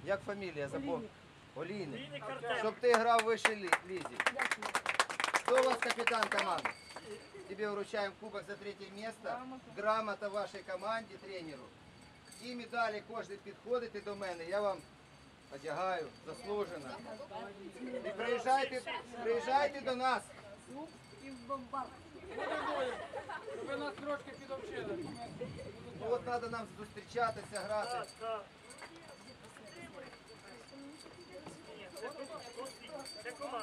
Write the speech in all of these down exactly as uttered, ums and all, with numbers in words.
Як фамілія? Забув. Олійник. Олійник Артем. Щоб ти грав вище лі- лізі. Кто у вас капитан команды? Тебе вручаем кубок за третье место, грамота вашей команді, тренеру. І медалі кожен підходите до мене, я вам одягаю, заслужено. І приїжджайте, приїжджайте до нас. Ви нас трошки підовчили. Ну, от треба нам зустрічатися, грати. Так, так. Це команда.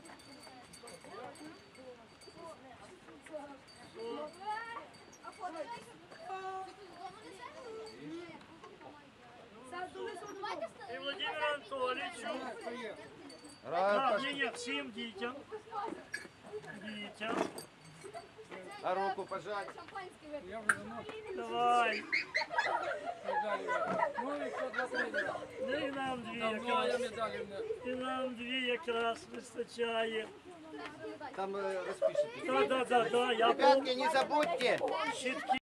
І Владимир Анатолійовичу. Грають Так, паш- ні, ні, всім дітям. Дітям. А руку пожать. Я вже давно Давай. медалі. Ну і що для тренера? Ну і нам дві Давно я якраз. медалі не. І нам дві якраз вистачає. Там е, розпишете. Так, так, так, так, я був Ребятки, не забудьте. щитки.